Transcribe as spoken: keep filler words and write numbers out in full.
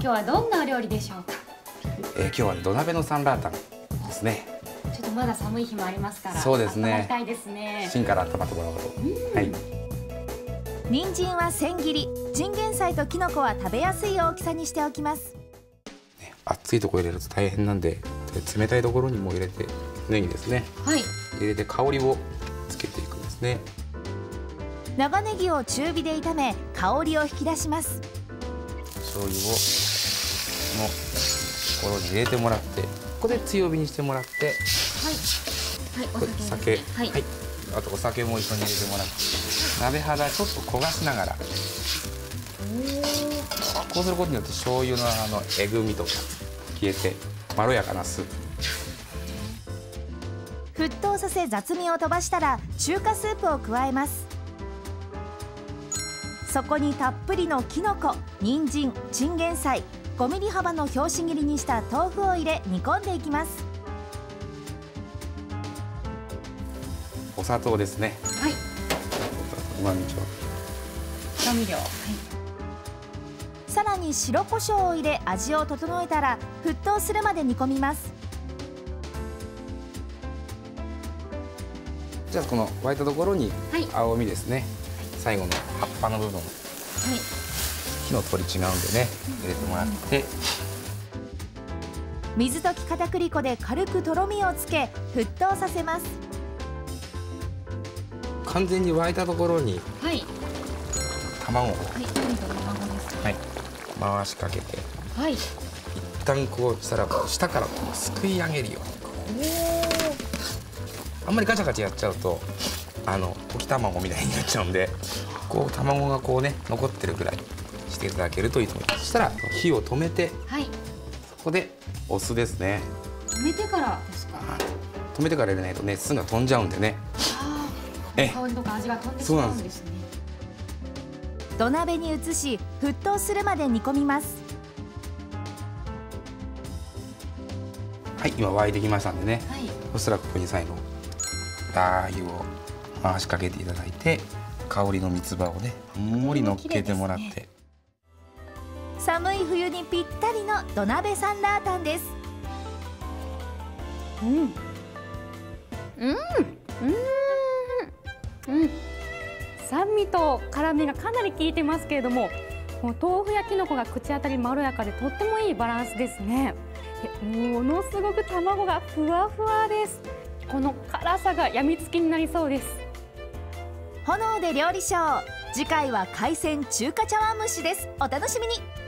日はどんなお料理でしょうか。 えー、今日は、ね、土鍋のサンラータンですね。 ちょっとまだ寒い日もありますから。 そうですね。 温まりたいですね。 芯から温まってもらおうと。はい。 人参は千切り、チンゲン菜とキノコは食べやすい大きさにしておきます。 ね、熱いところ入れると大変なんで、冷たいところにも入れて、ネギですね。 はい。 入れて香りをつけていくんですね。 長ネギを中火で炒め、香りを引き出します。 醤油をこのところに入れてもらって、ここで強火にしてもらって、 はい。はい。お酒。 はい。はい。あとお酒も一緒に入れてもらって、鍋肌ちょっと焦がしながら。こうすることによって醤油のあのえぐみとか消えてまろやかなスープ。 沸騰させ雑味を飛ばしたら中華スープを加えます。そこにたっぷりのきのこ、人参、チンゲン菜、ごミリ幅の拍子切りにした豆腐を入れ煮込んでいきます。 お砂糖ですね。 はい。 うまみ調調味料。はい。 さらに白胡椒を入れ味を整えたら沸騰するまで煮込みます。 じゃあこの沸いたところに青みですね。はい、最後の葉っぱの部分、はい、火の通り違うんでね、入れてもらって、 水溶き片栗粉で軽くとろみをつけ沸騰させます。 完全に沸いたところに、はい、卵を、はい、はい、回しかけて、はい、一旦こうしたら下からこうすくい上げるように。あんまりガチャガチャやっちゃうとあの溶き卵みたいになっちゃうんで、こう卵がこうね残ってるぐらいしていただけるといいと思います。そしたら火を止めて、はい、そこでお酢ですね。 止めてからですか。 止めてから入れないとね酢が飛んじゃうんでね。 え香りとか味が飛んでしまうんですね。 土鍋に移し沸騰するまで煮込みます。 はい、今沸いてきましたんでね、はい、そしたらここに最後ラー油を回しかけていただいて、香りの三つ葉をねたんもり乗っけてもらって、ね、 寒い冬にぴったりの土鍋サンラータンです。 うんうんうんうん、酸味と辛みがかなり効いてますけれども、この豆腐やきのこが口当たりまろやかでとってもいいバランスですね。ものすごく卵がふわふわです。この辛さがやみつきになりそうです。 炎で料理ショー、次回は海鮮中華茶碗蒸しです。お楽しみに。